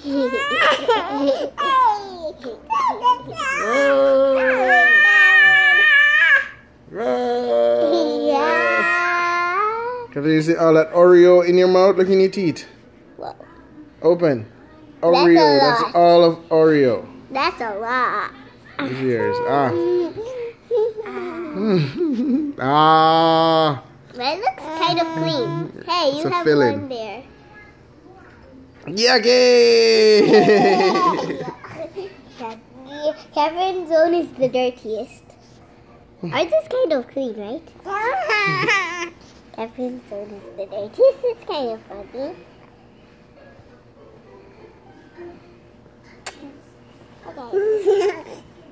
Can you see all that Oreo in your mouth? Look in your teeth. Whoa. Open. Oreo. That's all of Oreo. That's a lot. It's yours. Ah. That looks kind of clean. Hey, you have filling. one there. Yucky! Kevin's zone is the dirtiest. Ours is kind of clean, right? Kevin's zone is the dirtiest. It's kind of funny. Okay.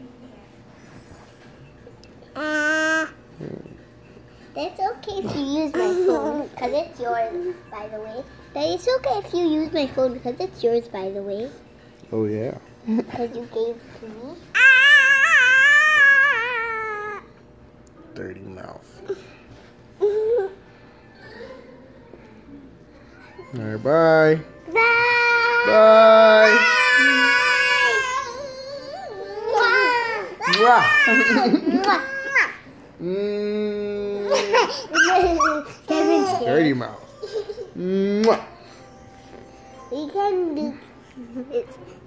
That's okay if you use my phone, because it's yours, by the way. But it's okay if you use my phone, because it's yours, by the way. Oh, yeah. Because you gave it to me. Dirty mouth. Alright, bye. Bye. Bye. Mwah. Kevin's Dirty mouth. Mwah. You can do it.